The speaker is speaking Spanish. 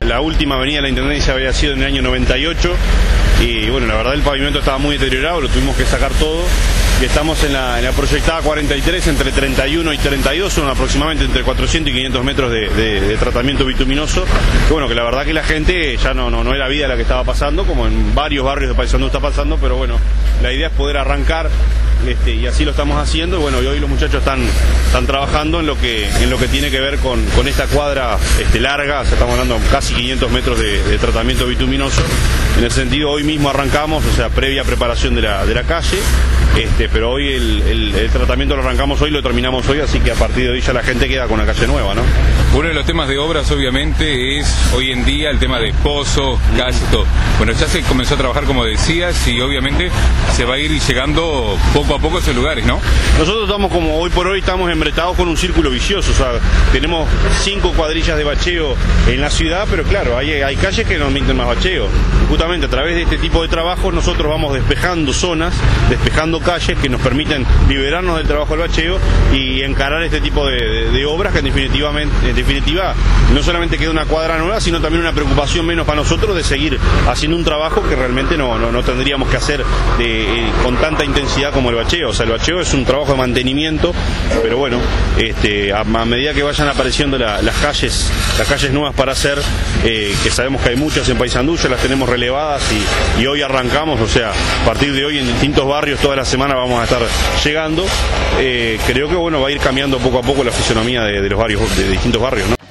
La última avenida de la Intendencia había sido en el año 98 y bueno, la verdad el pavimento estaba muy deteriorado, lo tuvimos que sacar todo y estamos en la proyectada 43, entre 31 y 32, son aproximadamente entre 400 y 500 metros de tratamiento bituminoso. Que bueno, que la verdad que la gente ya no era vida la que estaba pasando, como en varios barrios de Paysandú está pasando, pero bueno, la idea es poder arrancar y así lo estamos haciendo. Bueno, y hoy los muchachos están trabajando en lo que tiene que ver con esta cuadra larga, o sea, estamos hablando casi 500 metros de tratamiento bituminoso. En ese sentido, hoy mismo arrancamos, o sea, previa preparación de la calle, pero hoy el tratamiento lo arrancamos hoy, lo terminamos hoy, así que a partir de hoy ya la gente queda con una calle nueva, ¿no? Uno de los temas de obras, obviamente, es hoy en día el tema de pozos, calles, todo. Bueno, ya se comenzó a trabajar, como decías, y obviamente se va a ir llegando poco a poco a esos lugares, ¿no? Nosotros estamos, como hoy por hoy, estamos embretados con un círculo vicioso, o sea, tenemos 5 cuadrillas de bacheo en la ciudad, pero claro, hay calles que no admiten más bacheo. Justamente a través de este tipo de trabajo nosotros vamos despejando zonas, despejando calles que nos permiten liberarnos del trabajo del bacheo y encarar este tipo de obras que en definitiva no solamente queda una cuadra nueva, sino también una preocupación menos para nosotros de seguir haciendo un trabajo que realmente no tendríamos que hacer con tanta intensidad como el bacheo. O sea, el bacheo es un trabajo de mantenimiento, pero bueno, a medida que vayan apareciendo las calles nuevas para hacer, que sabemos que hay muchas en Paysandú, ya las tenemos relevadas y hoy arrancamos, o sea, a partir de hoy en distintos barrios toda la semana vamos a estar llegando. Creo que bueno, va a ir cambiando poco a poco la fisonomía de los barrios, de distintos barrios, ¿no?